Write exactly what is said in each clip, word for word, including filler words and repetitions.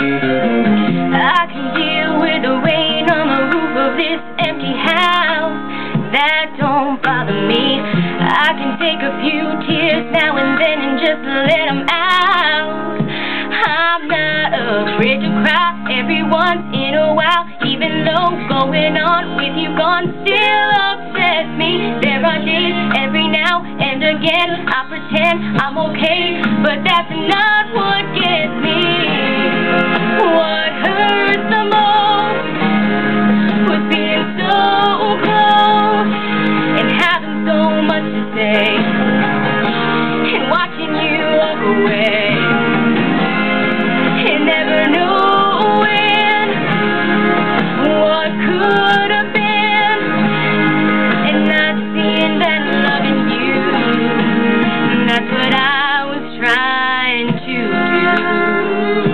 I can deal with the rain on the roof of this empty house. That don't bother me. I can take a few tears now and then and just let them out. I'm not afraid to cry every once in a while, even though going on with you gone still upsets me. There are days every now and again I pretend I'm okay, but that's not what gets me. What hurts the most was being so close and having so much to say and watching you walk away and never knowing what could have been and not seeing that love in you. And that's what I was trying to do.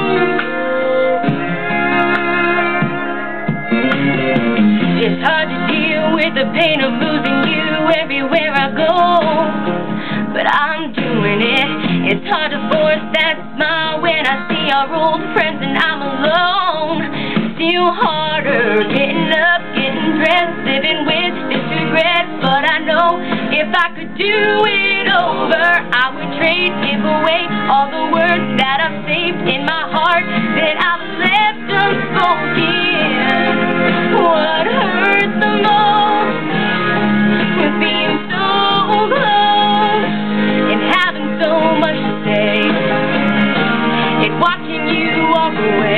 It's hard to deal with the pain of losing you everywhere I go, but I'm doing it. It's hard to force that smile when I see our old friends and I'm alone. Still harder getting up, getting dressed, living with this regret. But I know if I could do it over, I would trade, give away all the words that I've saved in my heart that I've left unspoken. What hurts the most was being so close and having so much to say and watching you walk away.